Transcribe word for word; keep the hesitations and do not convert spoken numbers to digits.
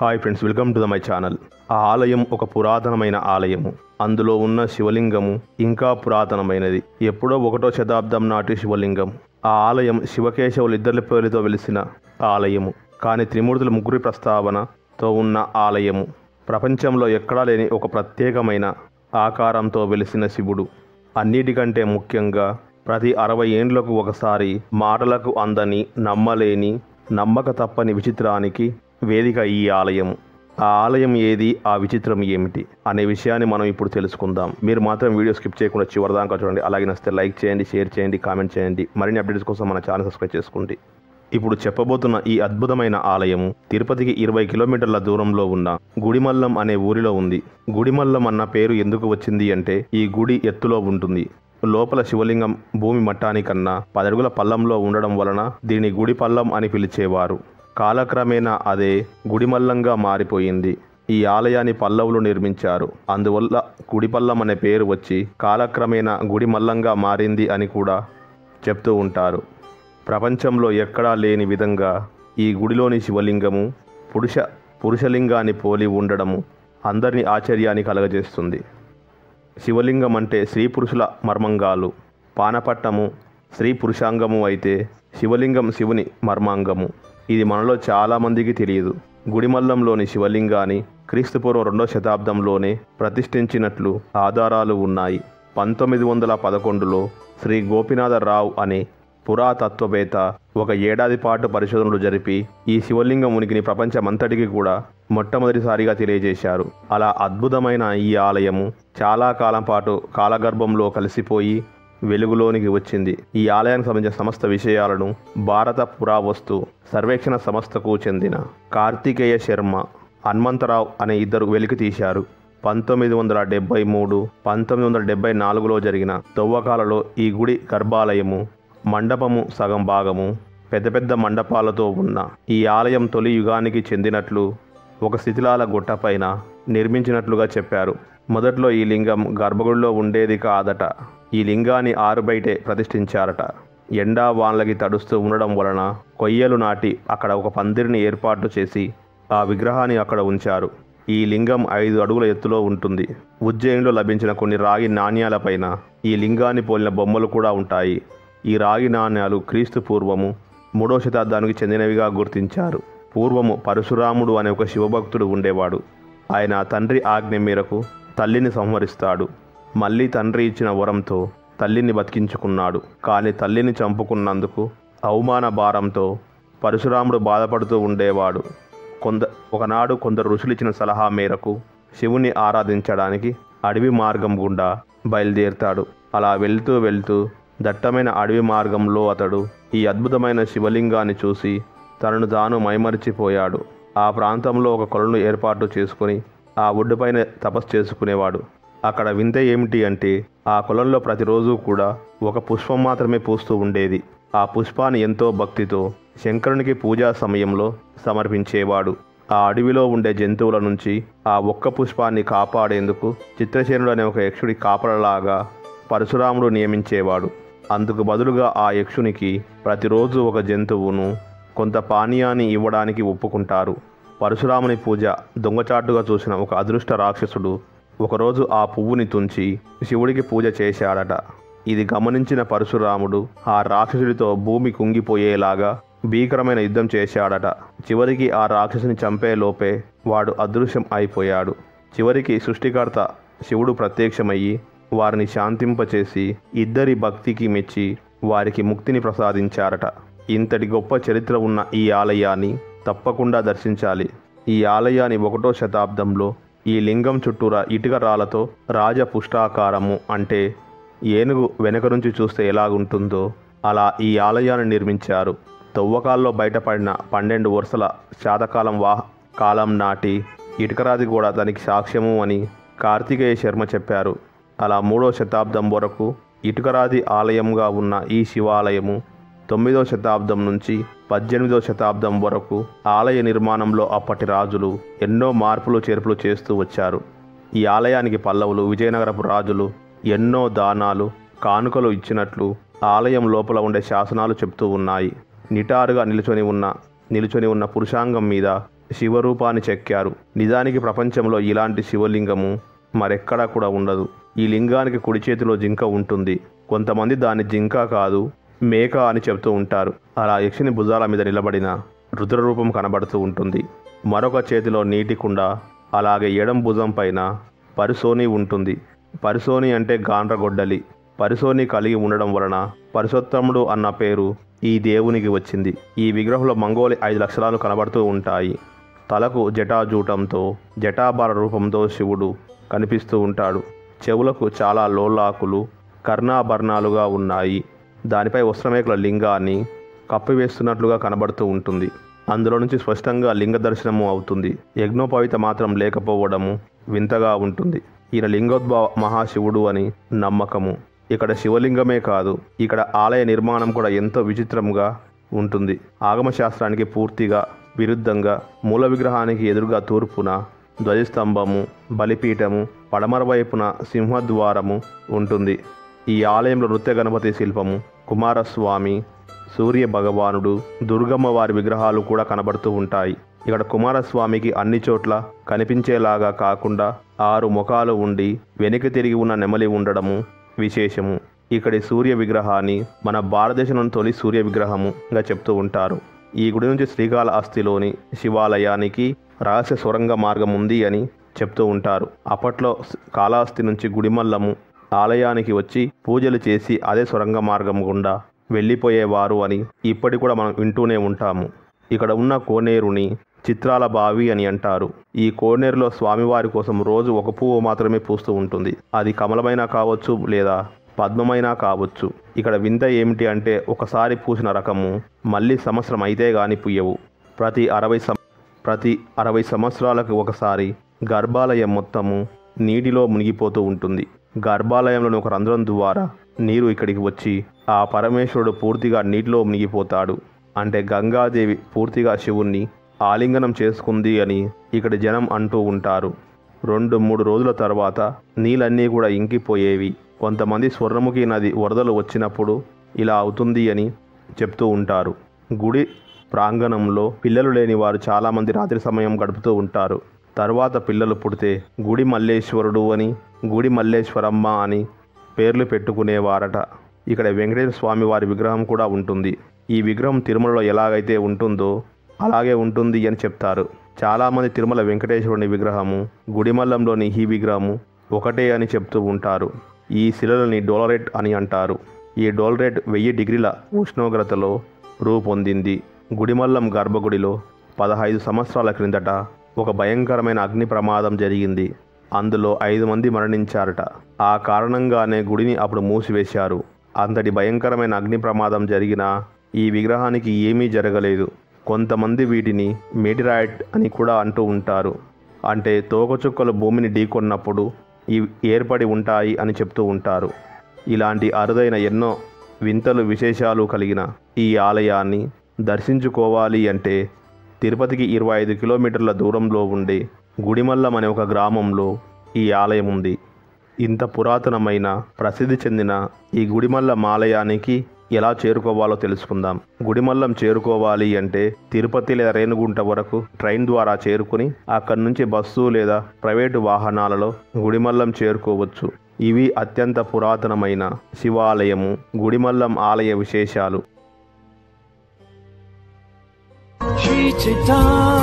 Hi friends, welcome to the my channel. ఆ ఆలయం ఒక పురాతనమైన ఆలయము. అందులో ఉన్న శివలింగము ఇంకా పురాతనమైనది. ఎప్పుడో ఒకటో శతాబ్దం నాటి శివలింగం. ఆ ఆలయం శివకేశవులు ఇద్దరి పేరుతో వెలిసిన ఆలయము. కానీ త్రిమూర్తుల ముగ్గురి ప్రస్తావనతో ఉన్న ఆలయము. ప్రపంచంలో ఎక్కడా లేని ఒక ప్రత్యేకమైన ఆకారంతో వెలిసిన శివుడు. అన్నిటికంటే ముఖ్యంగా ప్రతి అరవై ఏండ్లకు ఒకసారి మాటలకు అందని, నమ్మలేని, నమ్మక తప్పని విచిత్రానికి వేదిక ఈ ఆలయం. ఆ ఆలయం ఏది, ఆ విచిత్రం ఏమిటి అనే విషయాన్ని మనం ఇప్పుడు తెలుసుకుందాం. మీరు మాత్రం వీడియో స్కిప్ చేయకుండా చివరిదాకా చూడండి. అలాగే నచ్చితే లైక్ చేయండి, షేర్ చేయండి, కామెంట్ చేయండి. మరిన్ని అప్డేట్స్ కోసం మన ఛానల్ సబ్స్క్రైబ్ చేసుకోండి. ఇప్పుడు చెప్పబోతున్న ఈ అద్భుతమైన ఆలయము తిరుపతికి ఇరవై కిలోమీటర్ల దూరంలో ఉన్న గుడిమల్లం అనే ఊరిలో ఉంది. గుడిమల్లం అన్న పేరు ఎందుకు వచ్చింది అంటే, ఈ గుడి ఎత్తులో ఉంటుంది. లోపల శివలింగం భూమి మట్టానికన్నా పదడుగుల పల్లంలో ఉండడం వలన దీని గుడి పల్లం అని పిలిచేవారు. కాలక్రమేణా అదే గుడిమల్లంగా మారిపోయింది. ఈ ఆలయాన్ని పల్లవులు నిర్మించారు. అందువల్ల గుడిపల్లం అనే పేరు వచ్చి కాలక్రమేణా గుడిమల్లంగా మారింది అని కూడా చెప్తూ ఉంటారు. ప్రపంచంలో ఎక్కడా లేని విధంగా ఈ గుడిలోని శివలింగము పురుష పురుషలింగాన్ని పోలి ఉండడము అందరినీ ఆశ్చర్యాన్ని కలగజేస్తుంది. శివలింగం అంటే స్త్రీ పురుషుల మర్మంగాలు. పానపట్టము స్త్రీ పురుషాంగము అయితే శివలింగం శివుని మర్మాంగము. ఇది మనలో చాలామందికి తెలియదు. గుడిమల్లంలోని శివలింగాన్ని క్రీస్తుపూర్వం రెండో శతాబ్దంలోనే ప్రతిష్ఠించినట్లు ఆధారాలు ఉన్నాయి. పంతొమ్మిది వందల పదకొండులో శ్రీ గోపినాథరావు అనే పురాతత్వవేత్త ఒక ఏడాది పాటు పరిశోధనలు జరిపి ఈ శివలింగం ఉనికిని ప్రపంచమంతటికి కూడా మొట్టమొదటిసారిగా తెలియజేశారు. అలా అద్భుతమైన ఈ ఆలయము చాలా కాలం పాటు కాలగర్భంలో కలిసిపోయి వెలుగులోనికి వచ్చింది. ఈ ఆలయానికి సంబంధించిన సమస్త విషయాలను భారత పురావస్తు సర్వేక్షణ సంస్థకు చెందిన కార్తికేయ శర్మ, హనుమంతరావు అనే ఇద్దరు వెలికి తీశారు. పంతొమ్మిది వందల డెబ్బై మూడు పంతొమ్మిది వందల డెబ్బై నాలుగులో జరిగిన తవ్వకాలలో ఈ గుడి గర్భాలయము, మండపము సగం భాగము పెద్ద పెద్ద మండపాలతో ఉన్న ఈ ఆలయం తొలి యుగానికి చెందినట్లు ఒక శిథిలాల గుట్టపైన నిర్మించినట్లుగా చెప్పారు. మొదట్లో ఈ లింగం గర్భగుడిలో ఉండేది కాదట. ఈ లింగాన్ని ఆరుబయటే ప్రతిష్ఠించారట. ఎండా వానలకి తడుస్తూ ఉండడం వలన కొయ్యలు నాటి అక్కడ ఒక పందిరిని ఏర్పాటు చేసి ఆ విగ్రహాన్ని అక్కడ ఉంచారు. ఈ లింగం ఐదు అడుగుల ఎత్తులో ఉంటుంది. ఉజ్జయినిలో లభించిన కొన్ని రాగి నాణ్యాలపైన ఈ లింగాన్ని పోలిన బొమ్మలు కూడా ఉంటాయి. ఈ రాగి నాణ్యాలు క్రీస్తు పూర్వము మూడో శతాబ్దానికి చెందినవిగా గుర్తించారు. పూర్వము పరశురాముడు అనే ఒక శివభక్తుడు ఉండేవాడు. ఆయన తండ్రి ఆజ్ఞ మేరకు తల్లిని సంహరిస్తాడు. మళ్ళీ తండ్రి ఇచ్చిన వరంతో తల్లిని బతికించుకున్నాడు. కానీ తల్లిని చంపుకున్నందుకు అవమాన భారంతో పరశురాముడు బాధపడుతూ ఉండేవాడు. కొంద ఒకనాడు కొందరు ఋషులు ఇచ్చిన సలహా మేరకు శివుని ఆరాధించడానికి అడవి మార్గం గుండా బయలుదేరుతాడు. అలా వెళ్తూ వెళ్తూ దట్టమైన అడవి మార్గంలో అతడు ఈ అద్భుతమైన శివలింగాన్ని చూసి తనను తాను మైమరిచిపోయాడు. ఆ ప్రాంతంలో ఒక కొలను ఏర్పాటు చేసుకుని ఆ ఒడ్డుపైన తపస్సు చేసుకునేవాడు. అక్కడ వింత ఏమిటి అంటే, ఆ కొలంలో ప్రతిరోజు కూడా ఒక పుష్పం మాత్రమే పూస్తూ ఉండేది. ఆ పుష్పాన్ని ఎంతో భక్తితో శంకరునికి పూజా సమయంలో సమర్పించేవాడు. ఆ అడవిలో ఉండే జంతువుల నుంచి ఆ ఒక్క పుష్పాన్ని కాపాడేందుకు చిత్రసేనుడు అనే ఒక యక్షుడి కాపలలాగా పరశురాముడు నియమించేవాడు. అందుకు బదులుగా ఆ యక్షునికి ప్రతిరోజు ఒక జంతువును, కొంత పానీయాన్ని ఇవ్వడానికి ఒప్పుకుంటారు. పరశురాముని పూజ దొంగచాటుగా చూసిన ఒక అదృష్ట రాక్షసుడు ఒకరోజు ఆ పువ్వుని తుంచి శివుడికి పూజ చేశాడట. ఇది గమనించిన పరశురాముడు ఆ రాక్షసుడితో భూమి కుంగిపోయేలాగా భీకరమైన యుద్ధం చేశాడట. చివరికి ఆ రాక్షసుని చంపేలోపే వాడు అదృశ్యం అయిపోయాడు. చివరికి సృష్టికర్త శివుడు ప్రత్యక్షమయ్యి వారిని శాంతింపచేసి ఇద్దరి భక్తికి మెచ్చి వారికి ముక్తిని ప్రసాదించారట. ఇంతటి గొప్ప చరిత్ర ఉన్న ఈ ఆలయాన్ని తప్పకుండా దర్శించాలి. ఈ ఆలయాన్ని ఒకటో శతాబ్దంలో ఈ లింగం చుట్టూరా ఇటుక రాళ్లతో రాజపుష్టాకారము అంటే ఏనుగు వెనక నుంచి చూస్తే ఎలాగుంటుందో అలా ఈ ఆలయాన్ని నిర్మించారు. తవ్వకాల్లో బయటపడిన పన్నెండు వరుసల శాతకాలం వా కాలం నాటి ఇటుకరాతి కూడా దానికి సాక్ష్యము అని కార్తికేయ శర్మ చెప్పారు. అలా మూడో శతాబ్దం వరకు ఇటుకరాతి ఆలయంగా ఉన్న ఈ శివాలయము తొమ్మిదో శతాబ్దం నుంచి పద్దెనిమిదో శతాబ్దం వరకు ఆలయ నిర్మాణంలో అప్పటి రాజులు ఎన్నో మార్పులు చేర్పులు చేస్తూ వచ్చారు. ఈ ఆలయానికి పల్లవులు, విజయనగరపు రాజులు ఎన్నో దానాలు, కానుకలు ఇచ్చినట్లు ఆలయం లోపల ఉండే శాసనాలు చెప్తూ ఉన్నాయి. నిటారుగా నిలుచొని ఉన్న నిలుచొని ఉన్న పురుషాంగం మీద శివరూపాన్ని చెక్కారు. నిజానికి ప్రపంచంలో ఇలాంటి శివలింగము మరెక్కడా కూడా ఉండదు. ఈ లింగానికి కుడి చేతిలో జింక ఉంటుంది. కొంతమంది దాన్ని జింక కాదు మేక అని చెప్తూ ఉంటారు. అలా యక్షిని భుజాల మీద నిలబడిన రుద్రరూపం కనబడుతూ ఉంటుంది. మరొక చేతిలో నీటి కుండ, అలాగే ఎడం భుజం పైన పరిసోని ఉంటుంది. పరిసోని అంటే గాండ్రగొడ్డలి. పరిసోని కలిగి ఉండడం వలన పరిసోత్తముడు అన్న పేరు ఈ దేవునికి వచ్చింది. ఈ విగ్రహంలో మంగోలి ఐదు లక్షణాలు కనబడుతూ ఉంటాయి. తలకు జటాజూటంతో జటాభార రూపంతో శివుడు కనిపిస్తూ ఉంటాడు. చెవులకు చాలా లోలాకులు కర్ణాభరణాలుగా ఉన్నాయి. దానిపై వస్త్రమేకుల లింగాన్ని కప్పివేస్తున్నట్లుగా కనబడుతూ ఉంటుంది. అందులో నుంచి స్పష్టంగా లింగ దర్శనము అవుతుంది. యజ్ఞోపవిత మాత్రం లేకపోవడము వింతగా ఉంటుంది. ఈయన లింగోద్భవ మహాశివుడు అని నమ్మకము. ఇక్కడ శివలింగమే కాదు, ఇక్కడ ఆలయ నిర్మాణం కూడా ఎంతో విచిత్రంగా ఉంటుంది. ఆగమశాస్త్రానికి పూర్తిగా విరుద్ధంగా మూల విగ్రహానికి ఎదురుగా తూర్పున ధ్వజస్తంభము, బలిపీఠము, పడమర వైపున సింహద్వారము ఉంటుంది. ఈ ఆలయంలో నృత్య గణపతి శిల్పము, కుమారస్వామి, సూర్య భగవానుడు, దుర్గమ్మ వారి విగ్రహాలు కూడా కనబడుతూ ఉంటాయి. ఇక్కడ కుమారస్వామికి అన్ని చోట్ల కనిపించేలాగా కాకుండా ఆరు ముఖాలు ఉండి వెనక్కి తిరిగి ఉన్న నెమలి ఉండడము విశేషము. ఇక్కడి సూర్య విగ్రహాన్ని మన భారతదేశంలోని తొలి సూర్య విగ్రహముగా చెప్తూ ఉంటారు. ఈ గుడి నుంచి శ్రీకాళహస్తిలోని శివాలయానికి రహస్య సొరంగ మార్గం ఉంది అని చెప్తూ ఉంటారు. అప్పట్లో కాళహస్తి నుంచి గుడిమల్లము ఆలయానికి వచ్చి పూజలు చేసి అదే సొరంగ మార్గం గుండా వెళ్ళిపోయేవారు అని ఇప్పటి కూడా మనం వింటూనే ఉంటాము. ఇక్కడ ఉన్న కోనేరుని చిత్రాల బావి అని అంటారు. ఈ కోనేరులో స్వామివారి కోసం రోజు ఒక పువ్వు మాత్రమే పూస్తూ ఉంటుంది. అది కమలమైనా కావచ్చు లేదా పద్మమైనా కావచ్చు. ఇక్కడ వింత ఏమిటి అంటే ఒకసారి పూసిన రకము మళ్ళీ సంవత్సరం అయితే గాని పుయ్యవు. ప్రతి అరవై సం ప్రతి అరవై సంవత్సరాలకు ఒకసారి గర్భాలయం మొత్తము నీటిలో మునిగిపోతూ ఉంటుంది. గర్భాలయంలోని ఒక రంధ్రం ద్వారా నీరు ఇక్కడికి వచ్చి ఆ పరమేశ్వరుడు పూర్తిగా నీటిలో మునిగిపోతాడు. అంటే గంగాదేవి పూర్తిగా శివుణ్ణి ఆలింగనం చేసుకుంది అని ఇక్కడ జనం అంటూ ఉంటారు. రెండు మూడు రోజుల తర్వాత నీళ్ళన్నీ కూడా ఇంకిపోయేవి. కొంతమంది స్వర్ణముఖి నది వరదలు వచ్చినప్పుడు ఇలా అవుతుంది అని చెప్తూ ఉంటారు. గుడి ప్రాంగణంలో పిల్లలు లేని వారు చాలామంది రాత్రి సమయం గడుపుతూ ఉంటారు. తర్వాత పిల్లలు పుడితే గుడి మల్లేశ్వరుడు అని, గుడి మల్లేశ్వరమ్మ అని పేర్లు పెట్టుకునేవారట. ఇక్కడ వెంకటేశ్వర స్వామి వారి విగ్రహం కూడా ఉంటుంది. ఈ విగ్రహం తిరుమలలో ఎలాగైతే ఉంటుందో అలాగే ఉంటుంది అని చెప్తారు. చాలామంది తిరుమల వెంకటేశ్వరుని విగ్రహము గుడిమల్లంలోని ఈ విగ్రహము ఒకటే అని చెప్తూ ఉంటారు. ఈ శిలలని డోలరేట్ అని అంటారు. ఈ డోలరేట్ వెయ్యి డిగ్రీల ఉష్ణోగ్రతలో రూపొందింది. గుడిమల్లం గర్భగుడిలో పదహైదు సంవత్సరాల క్రిందట ఒక భయంకరమైన అగ్ని ప్రమాదం జరిగింది. అందులో ఐదు మంది మరణించారట. ఆ కారణంగానే గుడిని అప్పుడు మూసివేశారు. అంతటి భయంకరమైన అగ్ని ప్రమాదం జరిగినా ఈ విగ్రహానికి ఏమీ జరగలేదు. కొంతమంది వీటిని మెటిరాయిట్ అని కూడా అంటూ ఉంటారు. అంటే తోకచుక్కలు భూమిని ఢీకొన్నప్పుడు ఇవి ఏర్పడి ఉంటాయి అని చెప్తూ ఉంటారు. ఇలాంటి అరుదైన ఎన్నో వింతలు విశేషాలు కలిగిన ఈ ఆలయాన్ని దర్శించుకోవాలి అంటే తిరుపతికి ఇరవై ఐదు కిలోమీటర్ల దూరంలో ఉండే గుడిమల్లం అనే ఒక గ్రామంలో ఈ ఆలయం ఉంది. ఇంత పురాతనమైన ప్రసిద్ధి చెందిన ఈ గుడిమల్లం ఆలయానికి ఎలా చేరుకోవాలో తెలుసుకుందాం. గుడిమల్లం చేరుకోవాలి అంటే తిరుపతి లేదా రేణుగుంట వరకు ట్రైన్ ద్వారా చేరుకుని అక్కడి నుంచి బస్సు లేదా ప్రైవేటు వాహనాలలో గుడిమల్లం చేరుకోవచ్చు. ఇవి అత్యంత పురాతనమైన శివాలయము గుడిమల్లం ఆలయ విశేషాలు. Shri Chaitanya